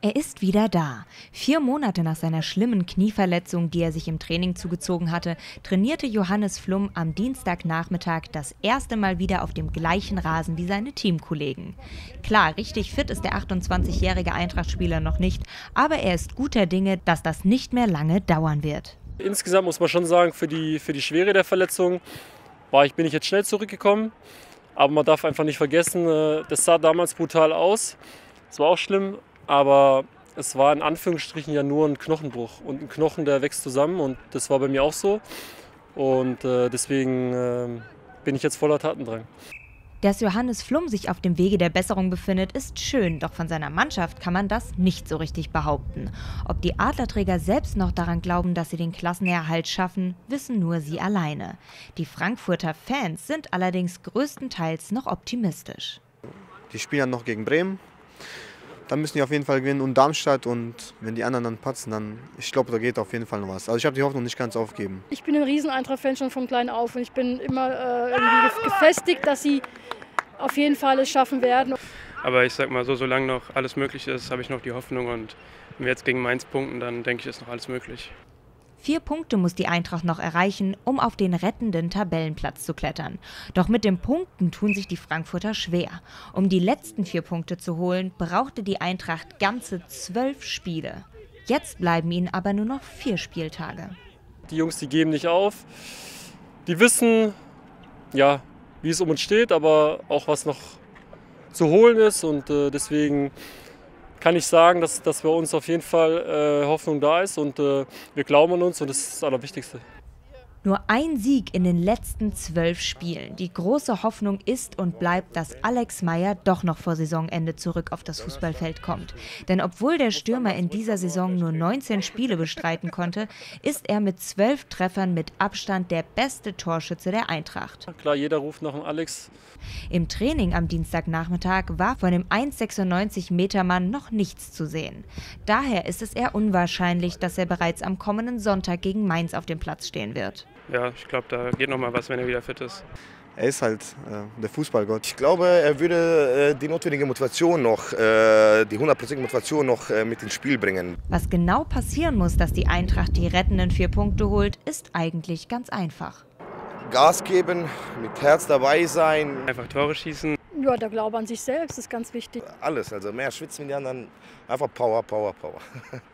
Er ist wieder da. 4 Monate nach seiner schlimmen Knieverletzung, die er sich im Training zugezogen hatte, trainierte Johannes Flum am Dienstagnachmittag das erste Mal wieder auf dem gleichen Rasen wie seine Teamkollegen. Klar, richtig fit ist der 28-jährige Eintracht-Spieler noch nicht, aber er ist guter Dinge, dass das nicht mehr lange dauern wird. Insgesamt muss man schon sagen, für die Schwere der Verletzung bin ich jetzt schnell zurückgekommen. Aber man darf einfach nicht vergessen, das sah damals brutal aus. Es war auch schlimm. Aber es war in Anführungsstrichen ja nur ein Knochenbruch. Und ein Knochen, der wächst zusammen. Und das war bei mir auch so. Und deswegen bin ich jetzt voller Tatendrang. Dass Johannes Flum sich auf dem Wege der Besserung befindet, ist schön. Doch von seiner Mannschaft kann man das nicht so richtig behaupten. Ob die Adlerträger selbst noch daran glauben, dass sie den Klassenerhalt schaffen, wissen nur sie alleine. Die Frankfurter Fans sind allerdings größtenteils noch optimistisch. Die spielen dann noch gegen Bremen. Dann müssen die auf jeden Fall gewinnen und Darmstadt, und wenn die anderen dann patzen, dann, ich glaube, da geht auf jeden Fall noch was. Also ich habe die Hoffnung nicht ganz aufgeben. Ich bin ein Riesen-Eintracht-Fan schon von klein auf und ich bin immer irgendwie gefestigt, dass sie auf jeden Fall es schaffen werden. Aber ich sag mal so, solange noch alles möglich ist, habe ich noch die Hoffnung, und wenn wir jetzt gegen Mainz punkten, dann denke ich, ist noch alles möglich. 4 Punkte muss die Eintracht noch erreichen, um auf den rettenden Tabellenplatz zu klettern. Doch mit den Punkten tun sich die Frankfurter schwer. Um die letzten 4 Punkte zu holen, brauchte die Eintracht ganze 12 Spiele. Jetzt bleiben ihnen aber nur noch 4 Spieltage. Die Jungs, die geben nicht auf. Die wissen, ja, wie es um uns steht, aber auch was noch zu holen ist. Und deswegen kann ich sagen, dass bei uns auf jeden Fall Hoffnung da ist, und wir glauben an uns, und das ist das Allerwichtigste. Nur ein Sieg in den letzten 12 Spielen. Die große Hoffnung ist und bleibt, dass Alex Meyer doch noch vor Saisonende zurück auf das Fußballfeld kommt. Denn obwohl der Stürmer in dieser Saison nur 19 Spiele bestreiten konnte, ist er mit 12 Treffern mit Abstand der beste Torschütze der Eintracht. Klar, jeder ruft nach dem Alex. Im Training am Dienstagnachmittag war von dem 1,96-Meter-Mann noch nichts zu sehen. Daher ist es eher unwahrscheinlich, dass er bereits am kommenden Sonntag gegen Mainz auf dem Platz stehen wird. Ja, ich glaube, da geht noch mal was, wenn er wieder fit ist. Er ist halt der Fußballgott. Ich glaube, er würde die notwendige Motivation noch, die 100% Motivation noch mit ins Spiel bringen. Was genau passieren muss, dass die Eintracht die rettenden 4 Punkte holt, ist eigentlich ganz einfach. Gas geben, mit Herz dabei sein. Einfach Tore schießen. Ja, der Glaube an sich selbst ist ganz wichtig. Alles, also mehr schwitzen wie die anderen. Einfach Power, Power, Power.